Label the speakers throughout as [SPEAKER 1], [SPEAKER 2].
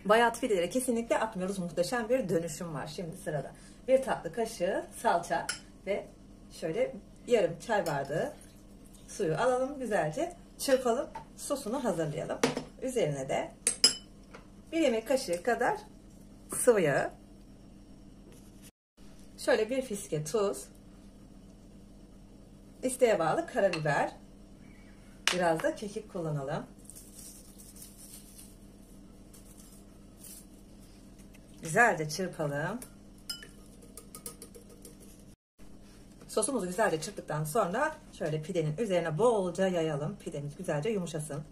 [SPEAKER 1] Bayat pideleri kesinlikle atmıyoruz. Muhteşem bir dönüşüm var şimdi sırada. Bir tatlı kaşığı salça ve şöyle yarım çay bardağı suyu alalım. Güzelce çırpalım. Sosunu hazırlayalım. Üzerine de bir yemek kaşığı kadar sıvı yağ. Şöyle bir fiske tuz. İsteğe bağlı karabiber. Biraz da kekik kullanalım. Güzelce çırpalım. Sosumuzu güzelce çırptıktan sonra şöyle pidenin üzerine bolca yayalım. Pidemiz güzelce yumuşasın.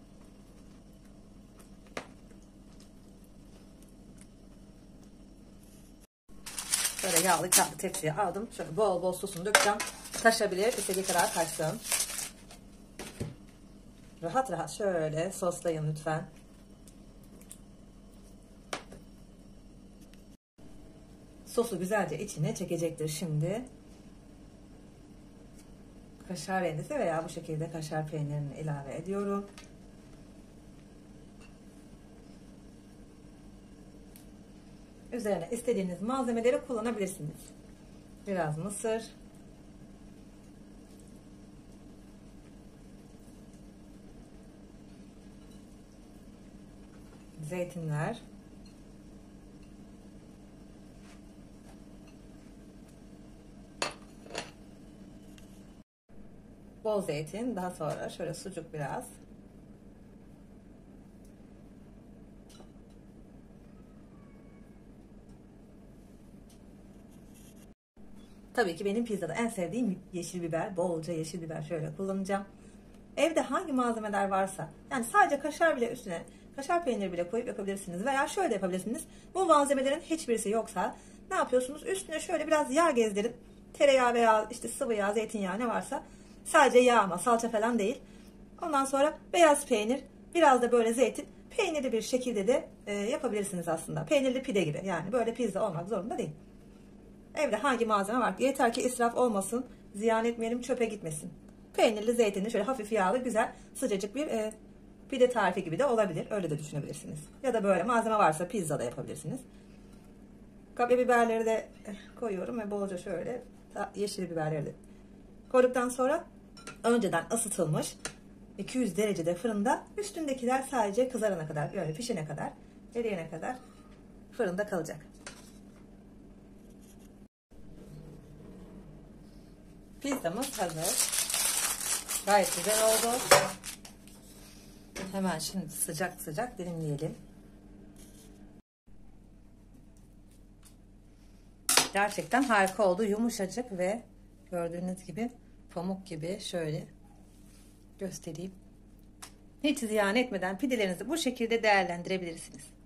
[SPEAKER 1] Böyle yağlı katlı tepsiye aldım. Şöyle bol bol sosunu dökeceğim. Taşabilir, istediği kadar taşsın. Rahat rahat şöyle soslayın lütfen. Sosu güzelce içine çekecektir şimdi. Kaşar rendesi veya bu şekilde kaşar peynirini ilave ediyorum. Üzerine istediğiniz malzemeleri kullanabilirsiniz. Biraz mısır. Zeytinler. Bol zeytin, daha sonra şöyle sucuk biraz. Tabii ki benim pizzada en sevdiğim yeşil biber. Bolca yeşil biber şöyle kullanacağım. Evde hangi malzemeler varsa, yani sadece kaşar bile üstüne, kaşar peyniri bile koyup yapabilirsiniz. Veya şöyle yapabilirsiniz. Bu malzemelerin hiçbirisi yoksa ne yapıyorsunuz? Üstüne şöyle biraz yağ gezdirin. Tereyağı veya işte sıvı yağ, zeytinyağı ne varsa. Sadece yağ ama salça falan değil. Ondan sonra beyaz peynir, biraz da böyle zeytin. Peynirli bir şekilde de yapabilirsiniz aslında. Peynirli pide gibi. Yani böyle pizza olmak zorunda değil. Evde hangi malzeme var? Yeter ki israf olmasın. Ziyan etmeyelim, çöpe gitmesin. Peynirli, zeytinli, şöyle hafif yağlı, güzel, sıcacık bir pide tarifi gibi de olabilir. Öyle de düşünebilirsiniz. Ya da böyle malzeme varsa pizza da yapabilirsiniz. Kapya biberleri de koyuyorum ve bolca şöyle yeşil biberleri de koyduktan sonra önceden ısıtılmış 200 derecede fırında, üstündekiler sadece kızarana kadar, böyle pişene kadar, eriyene kadar fırında kalacak. Pizzamız hazır. Gayet güzel oldu. Hemen şimdi sıcak sıcak dilimleyelim. Gerçekten harika oldu. Yumuşacık ve gördüğünüz gibi pamuk gibi, şöyle göstereyim. Hiç ziyan etmeden pidelerinizi bu şekilde değerlendirebilirsiniz.